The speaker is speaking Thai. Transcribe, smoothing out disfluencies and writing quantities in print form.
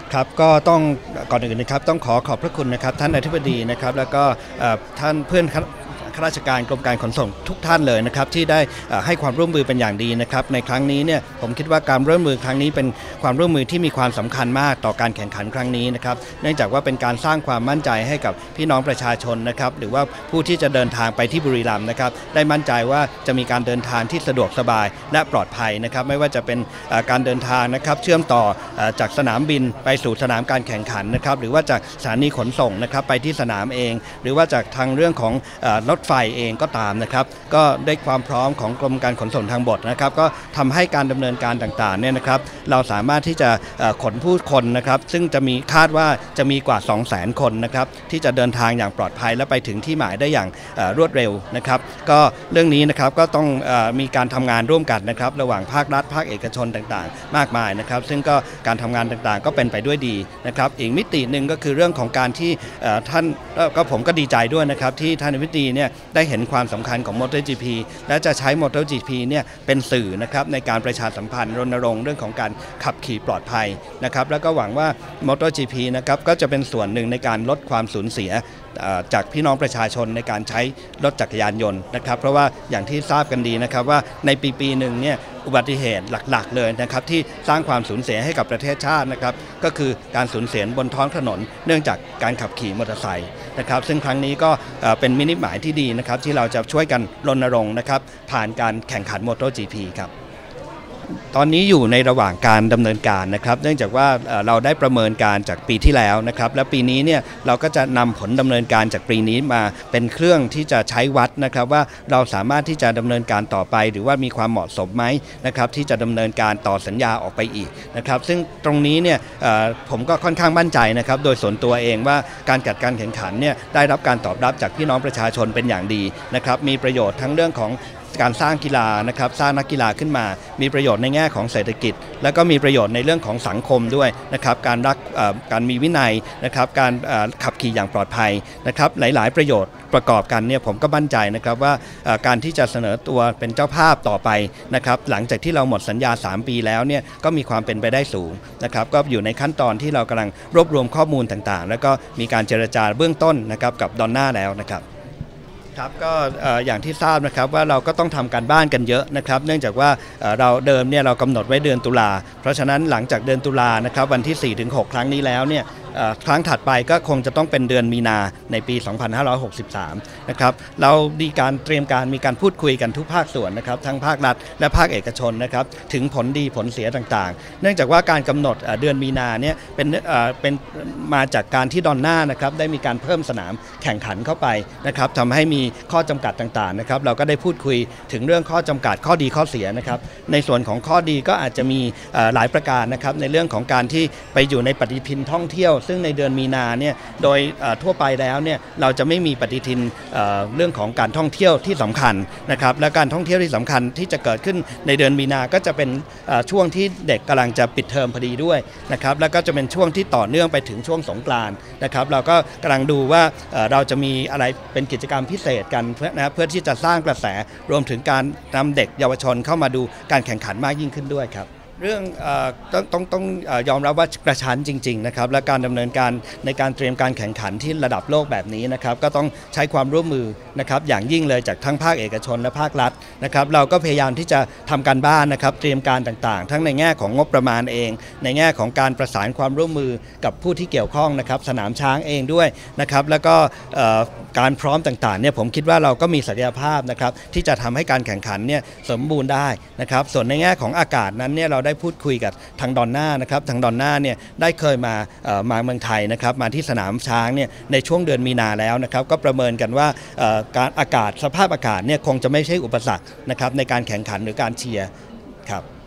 ครับก็ต้องก่อนอื่นนะครับต้องขอบพระคุณนะครับท่านอธิบดีนะครับแล้วก็ท่านเพื่อนข้าราชการกรมการขนส่งทุกท่านเลยนะครับที่ได้ให้ความร่วมมือเป็นอย่างดีนะครับในครั้งนี้เนี่ยผมคิดว่าการร่วมมือครั้งนี้เป็นความร่วมมือที่มีความสำคัญมากต่อการแข่งขันครั้งนี้นะครับเนื่องจากว่าเป็นการสร้างความมั่นใจให้กับพี่น้องประชาชนนะครับหรือว่าผู้ที่จะเดินทางไปที่บุรีรัมย์นะครับได้มั่นใจว่าจะมีการเดินทางที่สะดวกสบายและปลอดภัยนะครับไม่ว่าจะเป็นการเดินทางนะครับเชื่อมต่อจากสนามบินไปสู่สนามการแข่งขันนะครับหรือว่าจากสถานีขนส่งนะครับไปที่สนามเองหรือว่าจากทางเรื่องของรถไฟเองก็ตามนะครับก็ได้ความพร้อมของกรมการขนส่งทางบกนะครับก็ทำให้การดำเนินการต่างๆเนี่ยนะครับเราสามารถที่จะขนผู้คนนะครับซึ่งจะมีคาดว่าจะมีกว่า 200,000 คนนะครับที่จะเดินทางอย่างปลอดภัยและไปถึงที่หมายได้อย่างรวดเร็วนะครับก็เรื่องนี้นะครับก็ต้องมีการทำงานร่วมกันนะครับระหว่างภาครัฐภาคเอกชนต่างๆมากมายนะครับซึ่งก็การทำงานต่างๆก็เป็นไปด้วยดีนะครับอีกมิติหนึ่งก็คือเรื่องของการที่ท่านก็ผมก็ดีใจด้วยนะครับที่ท่านอธิบดีเนี่ยได้เห็นความสำคัญของ MotoGP และจะใช้ MotoGP เนี่ยเป็นสื่อนะครับในการประชาสัมพันธ์รณรงค์เรื่องของการขับขี่ปลอดภัยนะครับแล้วก็หวังว่า MotoGP นะครับก็จะเป็นส่วนหนึ่งในการลดความสูญเสียจากพี่น้องประชาชนในการใช้รถจักรยานยนต์นะครับเพราะว่าอย่างที่ทราบกันดีนะครับว่าในปีหนึ่งเนี่ยอุบัติเหตุหลักๆเลยนะครับที่สร้างความสูญเสียให้กับประเทศชาตินะครับก็คือการสูญเสียบนท้องถนนเนื่องจากการขับขี่มอเตอร์ไซค์นะครับซึ่งครั้งนี้ก็เป็นมินิหมายที่ดีนะครับที่เราจะช่วยกันรณรงค์นะครับผ่านการแข่งขัน MotoGP ครับตอนนี้อยู่ในระหว่างการดำเนินการนะครับเนื่องจากว่าเราได้ประเมินการจากปีที่แล้วนะครับและปีนี้เนี่ยเราก็จะนำผลดำเนินการจากปีนี้มาเป็นเครื่องที่จะใช้วัดนะครับว่าเราสามารถที่จะดำเนินการต่อไปหรือว่ามีความเหมาะสมไหมนะครับที่จะดำเนินการต่อสัญญาออกไปอีกนะครับซึ่งตรงนี้เนี่ยผมก็ค่อนข้างมั่นใจนะครับโดยส่วนตัวเองว่าการจัดการแข่งขันเนี่ยได้รับการตอบรับจากพี่น้องประชาชนเป็นอย่างดีนะครับมีประโยชน์ทั้งเรื่องของการสร้างกีฬานะครับสร้างนักกีฬาขึ้นมามีประโยชน์ในแง่ของเศรษฐกิจแล้วก็มีประโยชน์ในเรื่องของสังคมด้วยนะครับการมีวินัยนะครับการขับขี่อย่างปลอดภัยนะครับหลายๆประโยชน์ประกอบกันเนี่ยผมก็มั่นใจนะครับว่าการที่จะเสนอตัวเป็นเจ้าภาพต่อไปนะครับหลังจากที่เราหมดสัญญา3 ปีแล้วเนี่ยก็มีความเป็นไปได้สูงนะครับก็อยู่ในขั้นตอนที่เรากำลังรวบรวมข้อมูลต่างๆแล้วก็มีการเจรจาเบื้องต้นนะครับกับดอนน่าแล้วนะครับครับก็อย่างที่ทราบนะครับว่าเราก็ต้องทำการบ้านกันเยอะนะครับเนื่องจากว่าเราเดิมเนี่ยเรากำหนดไว้เดือนตุลาเพราะฉะนั้นหลังจากเดือนตุลานะครับวันที่ 4-6 ครั้งนี้แล้วเนี่ยครั้งถัดไปก็คงจะต้องเป็นเดือนมีนาในปี 2563 นะครับเรามีการเตรียมการมีการพูดคุยกันทุกภาคส่วนนะครับทั้งภาครัฐและภาคเอกชนนะครับถึงผลดีผลเสียต่างๆเนื่องจากว่าการกำหนดเดือนมีนาเนี่ยเป็นมาจากการที่ดอนน่านะครับได้มีการเพิ่มสนามแข่งขันเข้าไปนะครับทำให้มีข้อจำกัดต่างๆนะครับเราก็ได้พูดคุยถึงเรื่องข้อจำกัดข้อดีข้อเสียนะครับในส่วนของข้อดีก็อาจจะมีหลายประการนะครับในเรื่องของการที่ไปอยู่ในปฏิทินท่องเที่ยวซึ่งในเดือนมีนาเนี่ยโดยทั่วไปแล้วเนี่ยเราจะไม่มีปฏิทินเรื่องของการท่องเที่ยวที่สำคัญนะครับและการท่องเที่ยวที่สำคัญที่จะเกิดขึ้นในเดือนมีนาก็จะเป็นช่วงที่เด็กกำลังจะปิดเทอมพอดีด้วยนะครับแล้วก็จะเป็นช่วงที่ต่อเนื่องไปถึงช่วงสงกรานต์นะครับเราก็กำลังดูว่าเราจะมีอะไรเป็นกิจกรรมพิเศษกันเพื่อที่จะสร้างกระแสรวมถึงการนำเด็กเยาวชนเข้ามาดูการแข่งขันมากยิ่งขึ้นด้วยครับเรื่องต้องยอมรับว่ากระชั้นจริงๆนะครับและการดำเนินการในการเตรียมการแข่งขันที่ระดับโลกแบบนี้นะครับก็ต้องใช้ความร่วมมือนะครับอย่างยิ่งเลยจากทั้งภาคเอกชนและภาครัฐนะครับเราก็พยายามที่จะทำการบ้านนะครับเตรียมการต่างๆทั้งในแง่ของงบประมาณเองในแง่ของการประสานความร่วมมือกับผู้ที่เกี่ยวข้องนะครับสนามช้างเองด้วยนะครับแล้วก็การพร้อมต่างๆเนี่ยผมคิดว่าเราก็มีศักยภาพนะครับที่จะทำให้การแข่งขันเนี่ยสมบูรณ์ได้นะครับส่วนในแง่ของอากาศนั้นเนี่ยเราได้พูดคุยกับทางดอนน่านะครับทางดอนน่าเนี่ยได้เคยมาเมืองไทยนะครับมาที่สนามช้างเนี่ยในช่วงเดือนมีนาแล้วนะครับก็ประเมินกันว่าการสภาพอากาศเนี่ยคงจะไม่ใช่อุปสรรคนะครับในการแข่งขันหรือการเชียร์ครับ